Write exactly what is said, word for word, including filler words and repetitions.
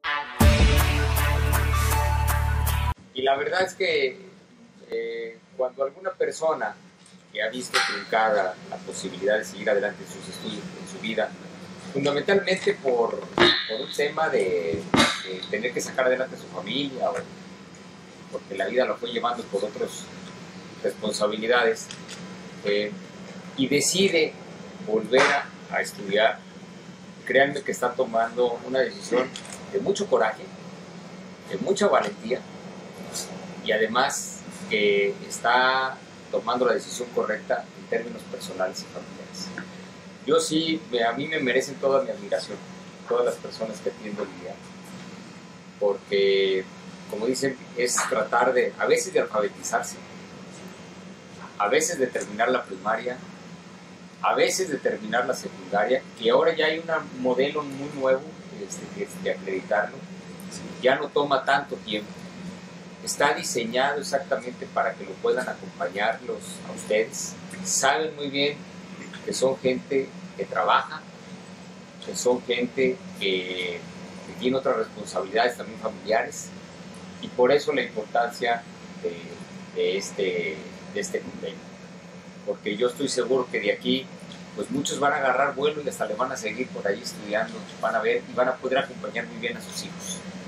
Y la verdad es que eh, cuando alguna persona que ha visto truncada la posibilidad de seguir adelante en sus estudios, en su vida, fundamentalmente por, por un tema de, de tener que sacar adelante a su familia o porque la vida lo fue llevando por otras responsabilidades, eh, y decide volver a, a estudiar, créanme que está tomando una decisión de mucho coraje, de mucha valentía, y además que está tomando la decisión correcta en términos personales y familiares. Yo sí, a mí me merecen toda mi admiración, todas las personas que atiendo el día, porque, como dicen, es tratar de, a veces de alfabetizarse, a veces de terminar la primaria, a veces de terminar la secundaria, que ahora ya hay un modelo muy nuevo este, que es de acreditarlo, ya no toma tanto tiempo, está diseñado exactamente para que lo puedan acompañarlos a ustedes, saben muy bien que son gente que trabaja, que son gente que, que tiene otras responsabilidades también familiares, y por eso la importancia de, de, este, de este convenio, porque yo estoy seguro que de aquí pues muchos van a agarrar vuelo y hasta le van a seguir por ahí estudiando, van a ver y van a poder acompañar muy bien a sus hijos.